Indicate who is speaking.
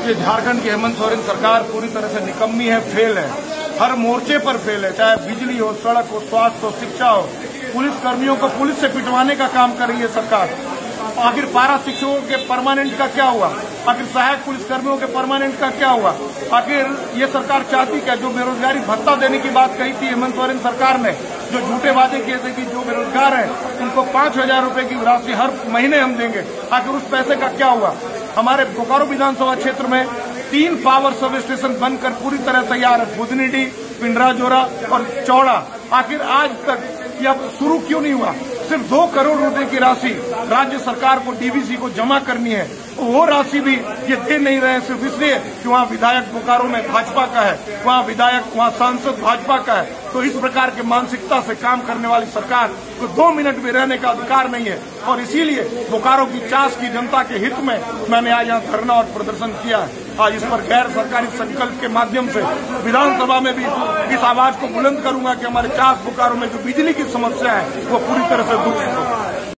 Speaker 1: ये झारखंड की हेमंत सोरेन सरकार पूरी तरह से निकम्मी है, फेल है, हर मोर्चे पर फेल है। चाहे बिजली हो, सड़क हो, स्वास्थ्य हो, शिक्षा हो, पुलिस कर्मियों को पुलिस से पिटवाने का काम कर रही है सरकार। आखिर पारा शिक्षकों के परमानेंट का क्या हुआ? आखिर सहायक पुलिस कर्मियों के परमानेंट का क्या हुआ? आखिर ये सरकार चाहती क्या? जो बेरोजगारी भत्ता देने की बात कही थी हेमंत सोरेन सरकार ने, जो झूठे वादे किए थे कि जो बेरोजगार हैं उनको 5,000 रुपए की राशि हर महीने हम देंगे, आखिर उस पैसे का क्या हुआ? हमारे बोकारो विधानसभा क्षेत्र में 3 पावर सब स्टेशन बनकर पूरी तरह तैयार है, बुधनीडीह, पिंडराजोरा और चौड़ा। आखिर आज तक यह शुरू क्यों नहीं हुआ? सिर्फ 2 करोड़ रुपए की राशि राज्य सरकार को डीवीसी को जमा करनी है, वो राशि भी ये दे नहीं रहे, सिर्फ इसलिए कि वहाँ विधायक बोकारो में भाजपा का है, वहाँ विधायक, वहाँ सांसद भाजपा का है। तो इस प्रकार के मानसिकता से काम करने वाली सरकार को 2 मिनट भी रहने का अधिकार नहीं है, और इसीलिए बोकारो की चास की जनता के हित में मैंने आज यहाँ धरना और प्रदर्शन किया है। आज इस पर गैर सरकारी संकल्प के माध्यम से विधानसभा में भी इस आवाज को बुलंद करूंगा कि हमारे चास बोकारो में जो बिजली की समस्या है वो पूरी तरह से दूर हो।